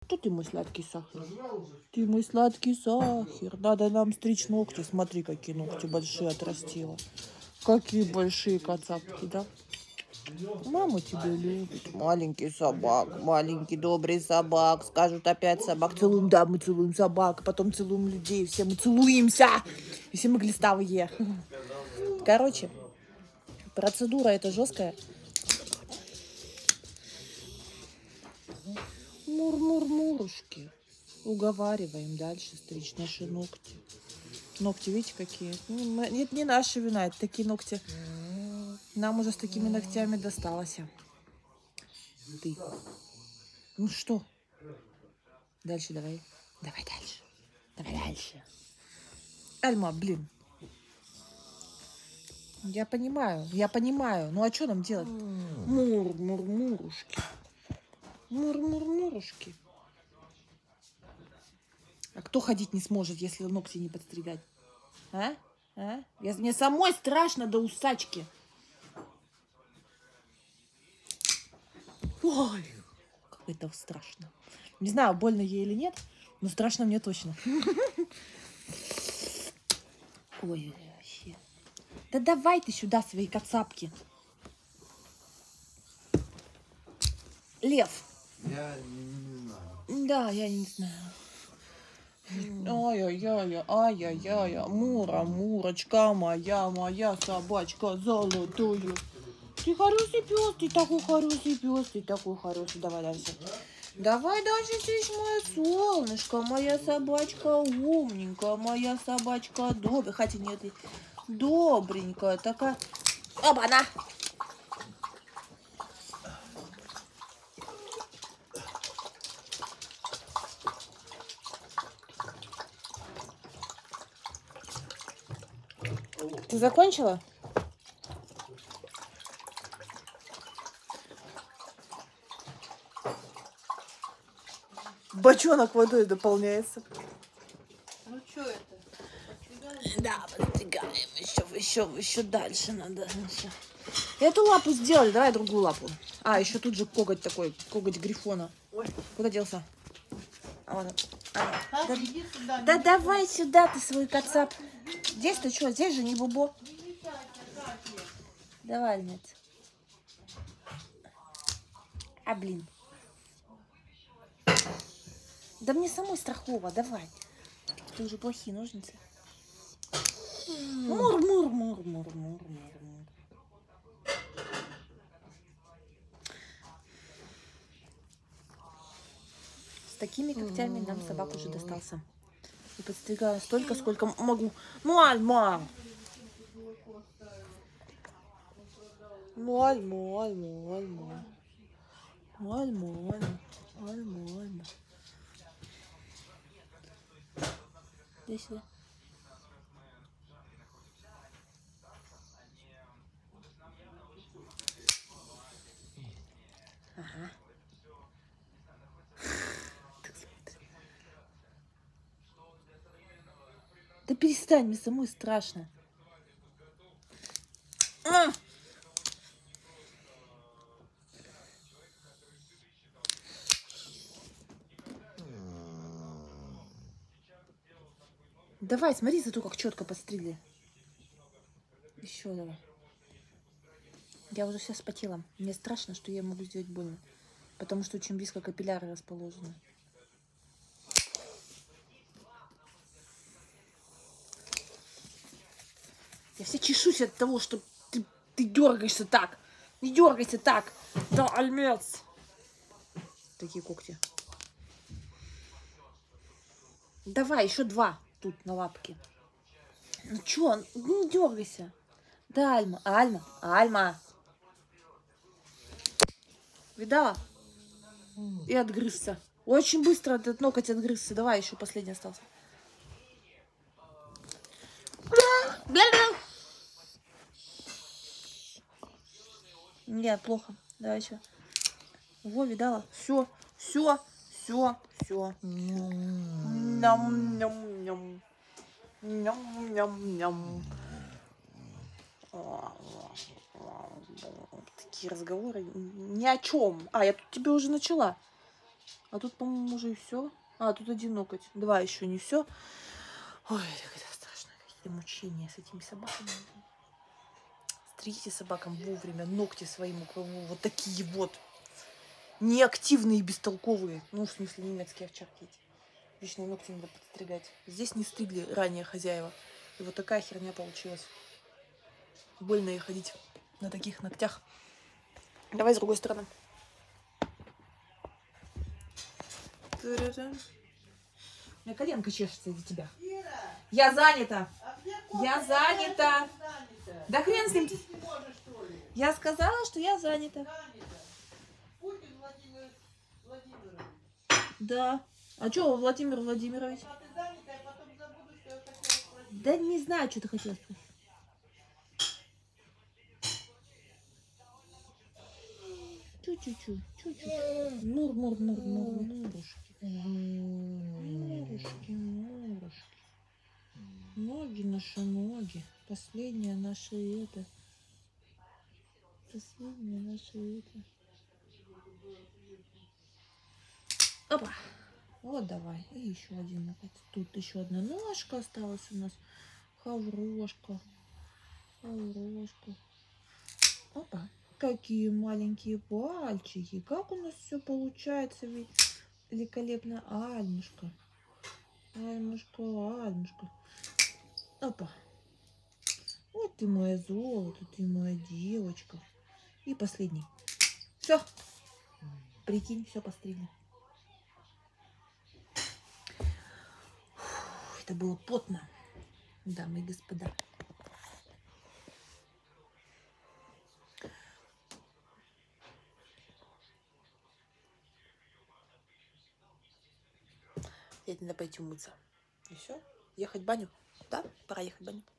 Что ты мой сладкий сахар? Ты мой сладкий сахар. Надо нам стричь ногти. Смотри, какие ногти большие отрастила. Какие большие кацапки, да? Мама тебя любит. Маленький собак, маленький добрый собак. Скажут опять собак. Целуем, да, мы целуем собак. Потом целуем людей. Все мы целуемся. И все мы глиставые. Короче, процедура эта жесткая. Мур-мур-мурушки. Уговариваем дальше стричь наши ногти. Ногти, видите, какие? Нет, не наша вина, это такие ногти. Нам уже с такими ногтями досталось. Ты. Ну что? Дальше давай. Давай дальше. Давай дальше. Альма, блин. Я понимаю. Ну а что нам делать? Мур-мур-мурушки. Мур-мур-мурушки. А кто ходить не сможет, если ногти не подстригать? А? Мне самой страшно до усачки. Ой, как это страшно. Не знаю, больно ей или нет, но страшно мне точно. Ой, вообще. Да давай ты сюда свои кацапки. Лев. Я не знаю. Да, я не знаю. Ай-яй-яй, Мурочка моя собачка золотую. Ты хороший пес, ты такой хороший пес, ты такой хороший. Давай дальше. Давай дальше стричь, мое солнышко, моя собачка умненькая, моя собачка добренькая. Хотя нет, добренькая такая. Оба-на! Ты закончила? Бочонок водой дополняется. Ну что это? Да, подстригаем. Еще дальше надо. Эту лапу сделали, давай другую лапу. А, еще тут же коготь такой, коготь грифона. Ой, куда делся? Иди сюда. Да давай сюда ты свой кацап. Здесь-то что? Здесь же не бубо. Давай, нет. А, блин. Да мне самой страхово, давай. Это уже плохие ножницы. Мур. С такими когтями нам собак уже достался. И подстригаю столько, сколько могу. Ну, Альма! Альма. Дай сюда. Ага. Да перестань, мне самой страшно. Давай, смотри, зато как четко подстригли. Еще давай. Я уже вся вспотела. Мне страшно, что я могу сделать больно. Потому что очень близко капилляры расположены. Я вся чешусь от того, что ты дергаешься так. Не дергайся так. Да, альмец. Такие когти. Давай, еще два тут на лапке. Ну что, не дергайся. Да, Альма. Видала? И отгрызся. Очень быстро этот ноготь отгрызся. Давай, еще последний остался. Нет, плохо. Давай еще. Во, видала? Все. Ням-ням-ням. Такие разговоры ни о чем. А, я тут тебе уже начала. А тут, по-моему, уже и все. А, тут один ноготь. Два еще не все. Ой, это страшно. Какие мучения с этими собаками. Стригите собакам вовремя ногти своим, у кого вот такие вот. Неактивные и бестолковые. Ну, в смысле, немецкие овчарки эти. Вечные ногти надо подстригать. Здесь не стригли ранее хозяева. И вот такая херня получилась. Больно ей ходить на таких ногтях. Давай с другой стороны. У меня коленка чешется из-за тебя. Я занята. Я занята. Да хрен с ним. Я сказала, что я занята. Да. А что, Владимир Владимирович? Да не знаю, что ты хотела спросить. Чуть-чуть. Мурушки. Мурушки. Ноги наши ноги. Последняя наша это. Последняя наша это. Опа. Вот давай. И еще один. Тут еще одна ножка осталась у нас. Хаврошка. Опа. Какие маленькие пальчики. Как у нас все получается. Ведь великолепно. Альмушка. Альмушка. Опа. Вот ты моя золото, ты моя девочка. И последний. Все. Прикинь, все постригли. Это было потно, дамы и господа. Теперь надо пойти умыться. И все. Ехать в баню. Да? Пора ехать в баню.